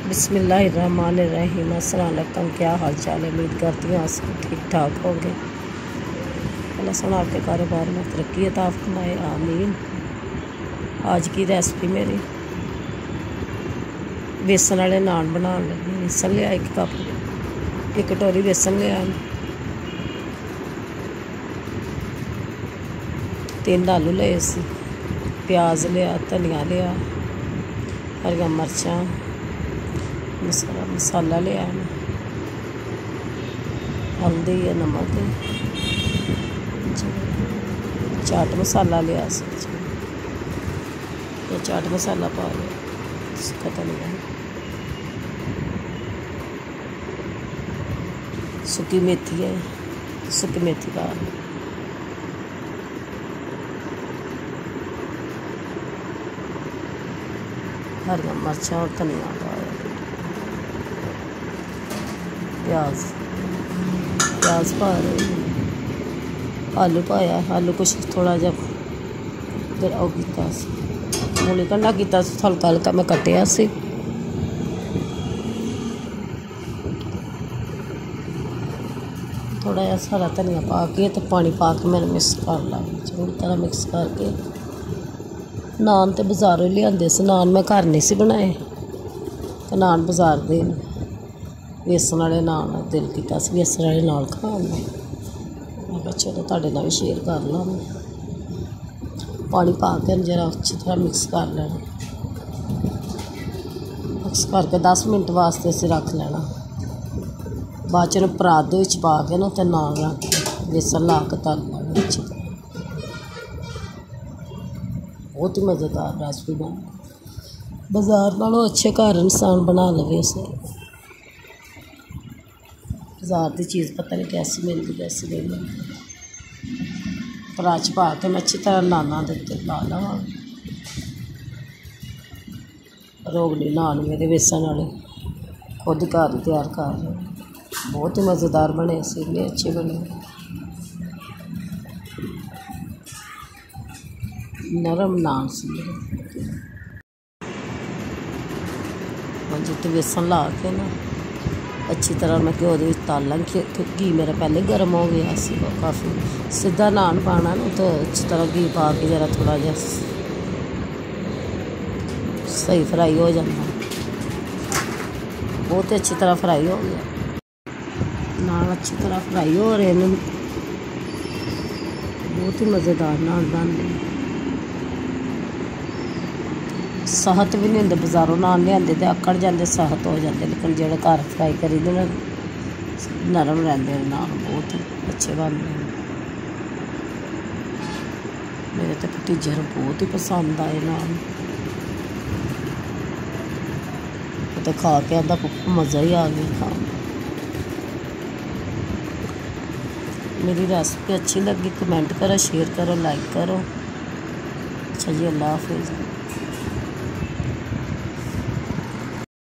बिस्मिल्लाहिर्रहमानिर्रहीम। अस्सलाम वालेकुम। क्या हाल चाल है? उम्मीद करती हूँ आप सब ठीक ठाक होंगे। अल्लाह सुना आपके कारोबार में तरक्की अता फरमाए, आमीन। आज की रेसिपी मेरी बेसन वाले नान बनाने लगी। बेसन लिया एक कप, एक कटोरी बेसन लिया, 3 आलू ले, प्याज लिया, धनिया लिया, हरिया मिर्चां, मसाला लिया, हल्दी या नमक, चाट मसाला लिया, ये चाट मसाला पा लिया, इसका धनिया, सूखी मेथी है, सूखी मेथी पा ली, हरिया मिर्चां और धनिया पाया, प्याज पा रही, आलू पाया, आलू कुछ थोड़ा जहा वो किया, मूली कंडा किया, हल्का हल्का मैं कटिया सी, थोड़ा जहा सारा धनिया पा के तो पानी पा के मैंने मिक्स कर ला, चंगी तरह मिक्स करके। नान तो बाज़ारों लियाते से, नान मैं घर नहीं सी बनाए, तो नान बाज़ार दे बेसन वाले नान दिल किया बेसन वाले नान खाने में, चलो तुहाडे नाल भी शेयर कर ला। पानी पा के जरा अच्छी तरह मिक्स कर लेना, मिक्स करके 10 मिनट वास्ते असीं रख लेना। बाद च परात दे विच पा के ना ते नान रख के बेसन ला के तल लेना अच्छी तरह। बहुत ही मज़ेदार रेसिपी बनी, बाज़ार नालों अच्छे घर इंसान बना लवे उसे। बाज़ार की चीज़ पता नहीं कैसी मिलती कैसी नहीं मिलती। परात च पा के मैं अच्छी तरह नाना दे उत्ते ला लवां। रोगनी नान मेरे बेसन वाले खुद घर ही तैयार कर रहे, बहुत ही मज़ेदार बने से, इन्ने अच्छे बने, नरम नान से मेरे। जिते बेसन ला के ना अच्छी तरह मैं घ्यो दे तल ला, घी मेरा पहले गर्म हो गया काफ़ी। सीधा नान पाना ना तो अच्छी तरह घी पा के जरा थोड़ा जहा सही फ्राई हो जाता, बहुत अच्छी तरह फ्राई हो गया नान, अच्छी तरह फ्राई हो रहे हैं, बहुत ही मज़ेदार नान बन रहे। सहत भी नहीं होंगे, बाज़ारों नान लियाते तो आकड़ जाते, सहत हो जाते, लेकिन जो घर फ्राई करी दे नरम रहते हैं नान, बहुत ही अच्छे बनते हैं। मेरे तो भतीजे बहुत ही पसंद आए नान, तो खा के आंदा मज़ा ही आ गया खाने। मेरी रेसिपी अच्छी लगी कमेंट करो, शेयर करो, लाइक करो। अच्छा जी, अल्लाह हाफिज़।